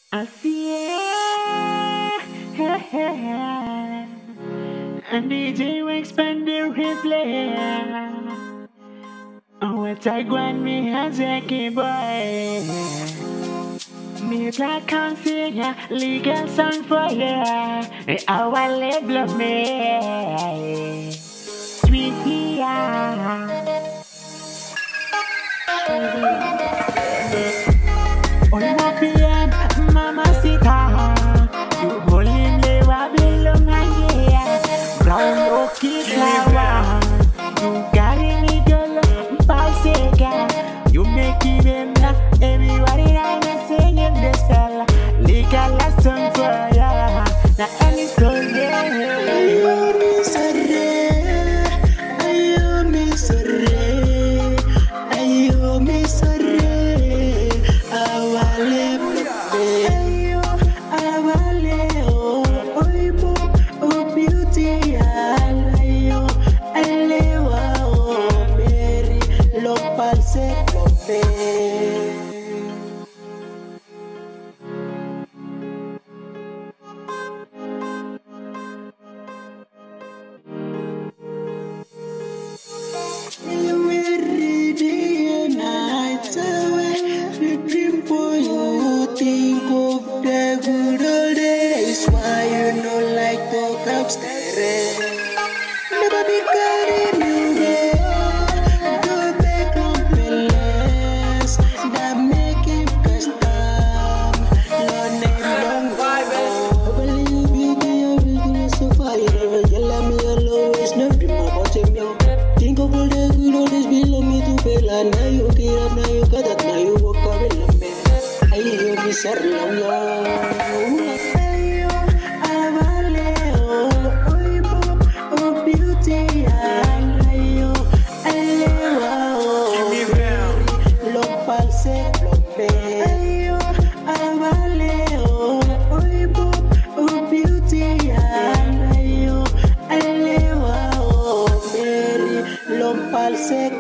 I see and DJ will expand the replay. Oh, what I want me as a boy. Me I can see ya, legal song for ya. I want to blow me. Sweetie, Oimop and mamacita. You holding me below my ear. Brown rocky flower. You carry me girl, Pasega. You make it them now. Everybody I know singing this fella. Legal song for ya. Now any song never be carrying you there. Go back on place that make it custom. Lord name long believe you be everything so far. You never yell at me always no dream about him. Think of all the good old days below me to fail. And now you get up, now you got that, now you walk around me. I hear me say Palse